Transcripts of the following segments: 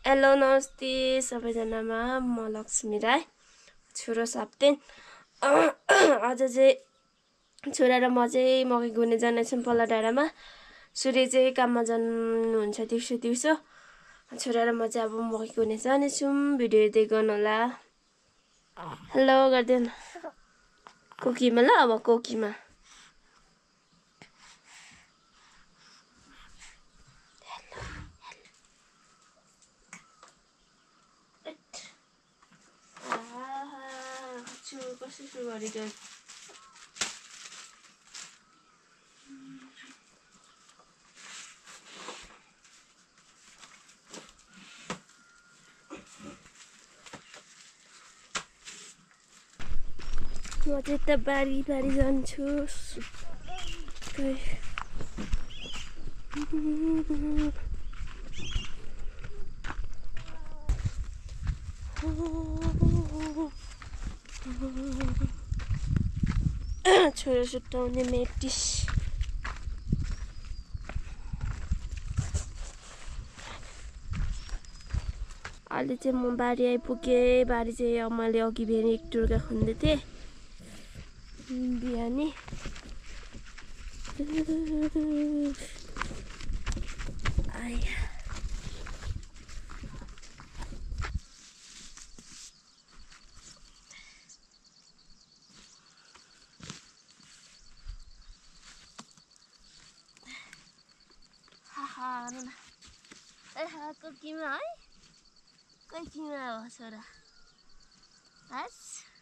Hello नमस्ते सबैजनामा म लक्ष्मी राई छोरो साप्तेन आज चाहिँ छोरा र म चाहिँ मकै घुम्ने जानेछौँ पल्ला डाँडामा। सूर्य चाहिँ काममा जानुहुन्छ दिउँसो छोरा र म चाहिँ अब मकै घुम्ने जानेछौँ। भिडियो हेर्दै गर्नु होला। हेलो गर्दैन कोकीमा ल अब कोकीमा कसो गरेको म चाहिँ यता बारी जान्छु। छोरा सुताउने मेटिस अहिले चाहिँ म बारी आइपुगेँ। बारी चाहिँ मैले अघि बिहान एक टुर्का खन्दै थिएँ बिहानी। कोकीमा है कोकीमा हो छोरा हस्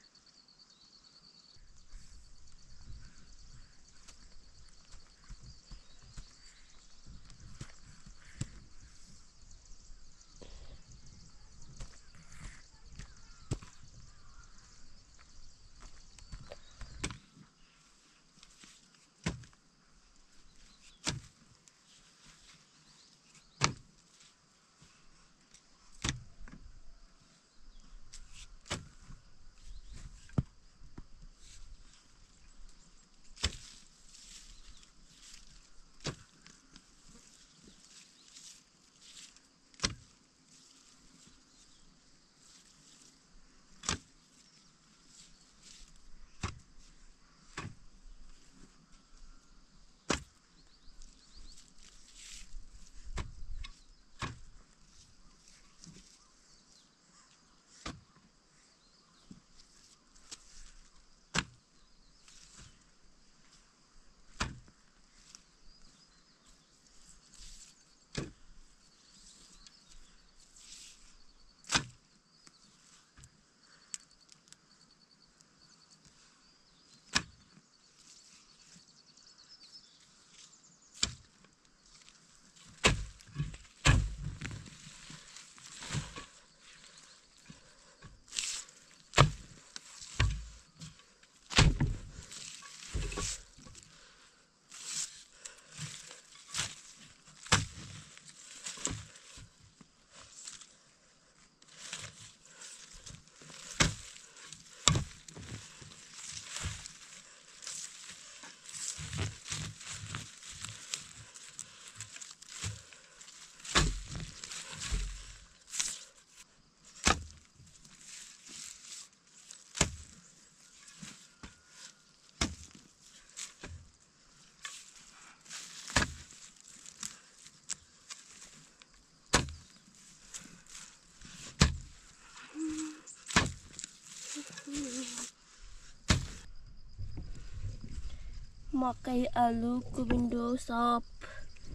मकै आलु कुबिन्डो सप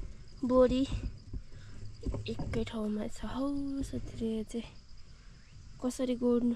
बोडी एकै ठाउँमा छ हौ। सत्री चाहिँ कसरी गोड्नु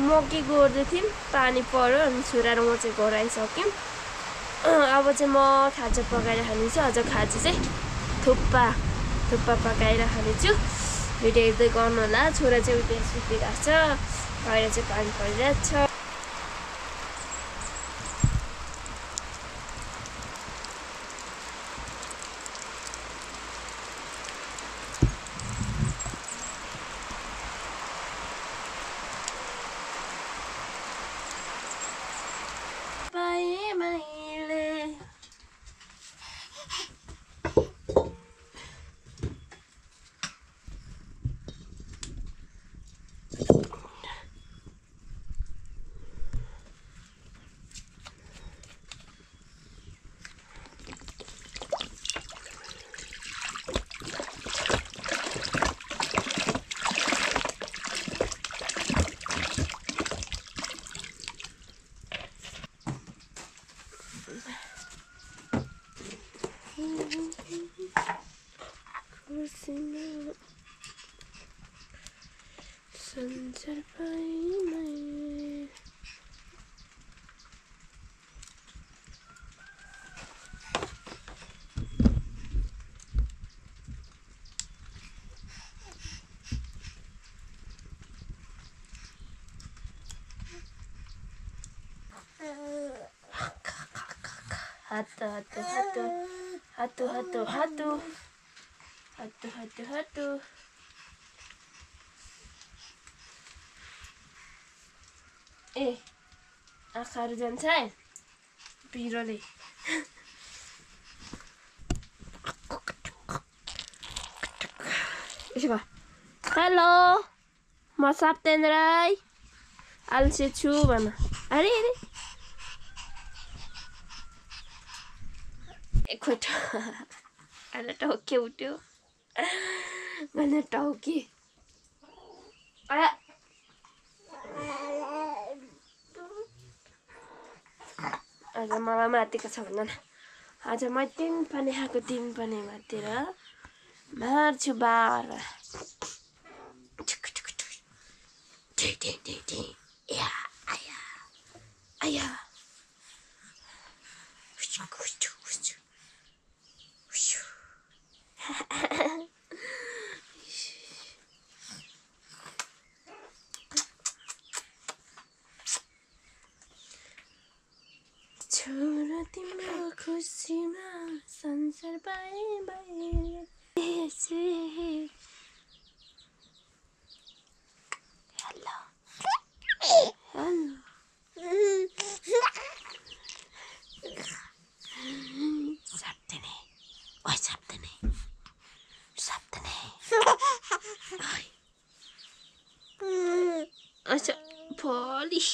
मकै गोड्दै थियौँ, पानी पर्यो अनि छोरा र म चाहिँ घोराइसक्यौँ। अब चाहिँ म खाजा पकाएर खानेछु। अझ खाजा चाहिँ थुक्पा पकाएर खानेछु। भिडियो हेर्दै गर्नु होला। छोरा चाहिँ उता सुतिरहेको छ, बाहिर चाहिँ पानी परिरहेको छ। संसार पाइमै हातु ए आँखाहरू जान्छ है पिरोले। हेलो, म सप्तेन राई अल्छे छु भन। अरे अरे एकपल्ट अहिले टाउके उठ्यो भने टाउके आज मलाई माथिको छ भन्न न। आज म 3 पनि खाएको, 3 पनि मातेर मार्छु बार। छोरा तिम्रो खुसीमा संसार पाइमै हेलो साप्तने ओइ साप्तने अच्छा polish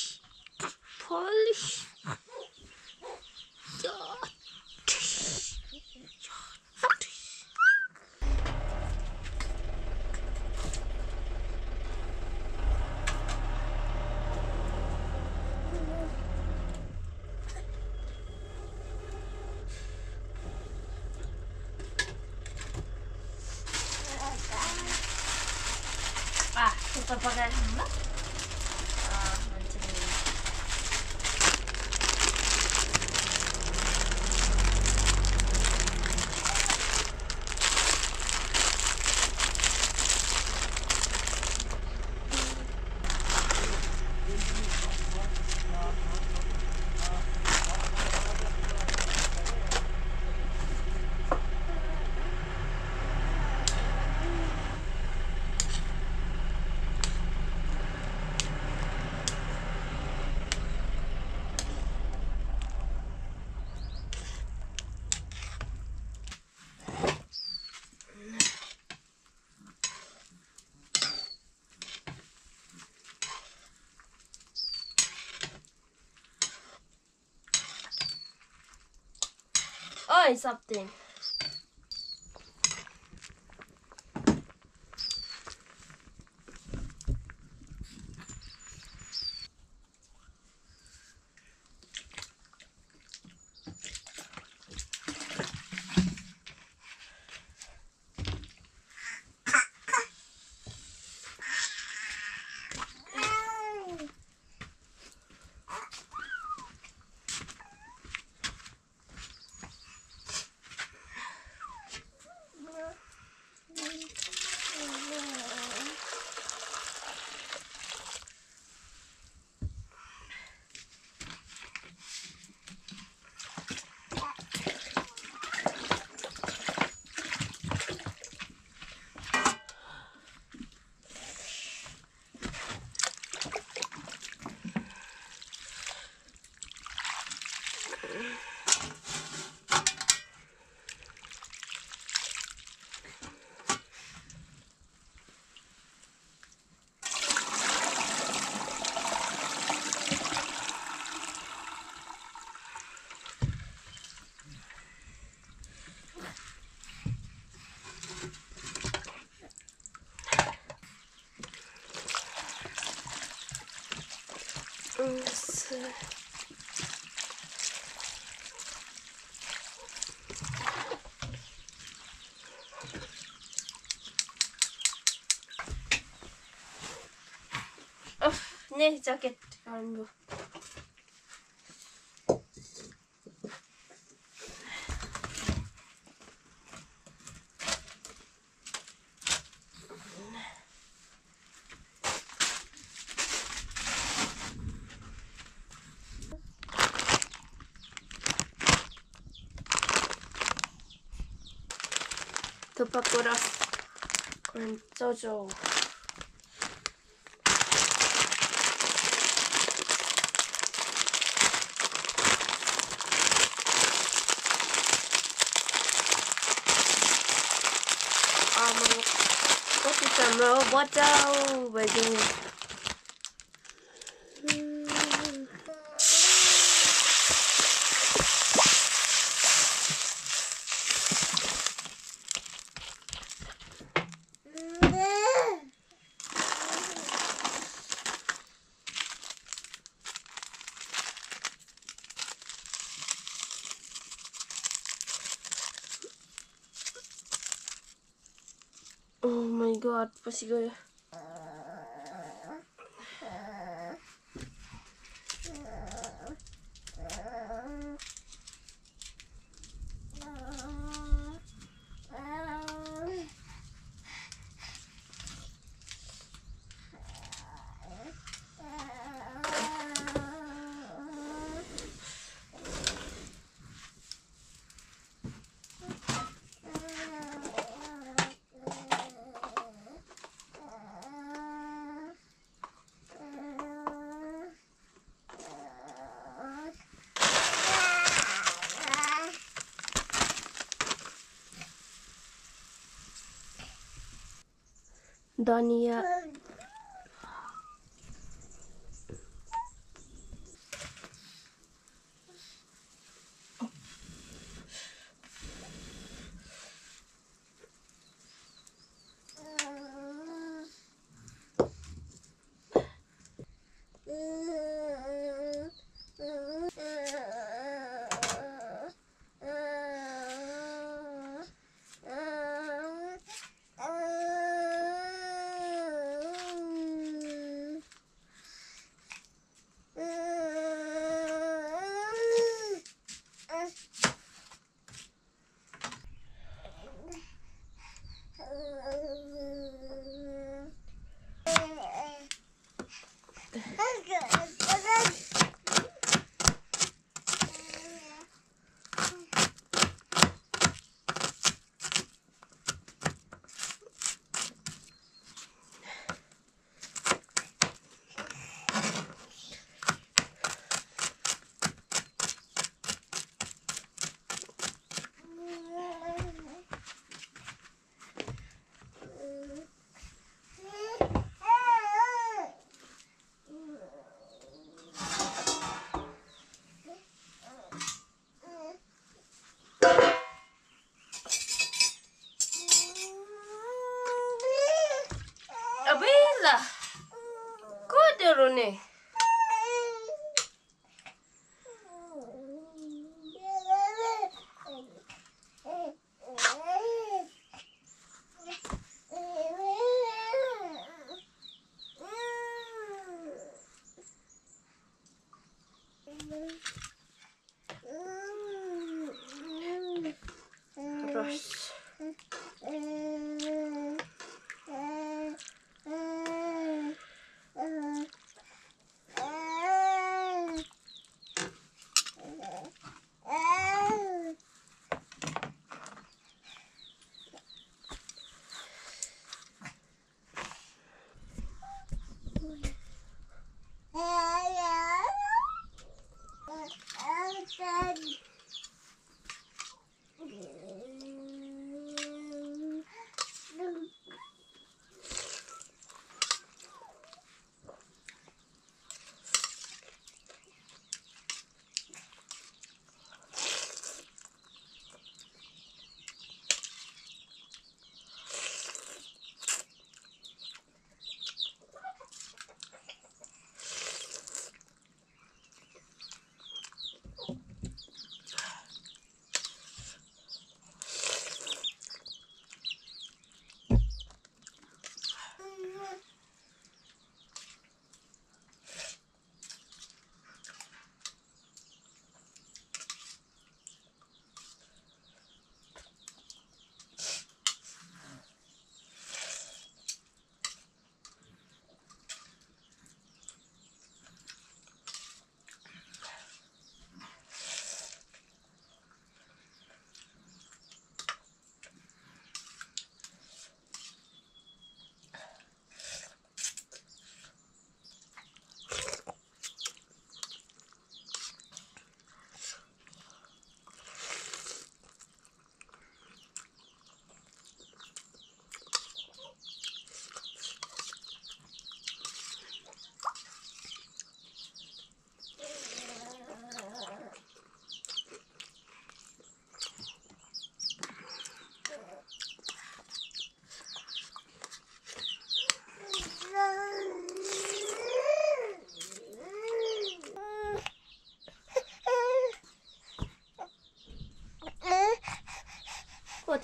Kita pakai hamba. Oi, something. Nee, jacket kamu. Tupak kurang cocok. Koti हाम्रो बचाऊ बजे Oh my god, पछि गयो. Dania. Abela, kau ni. Terus.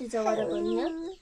कति झगडा गर्ने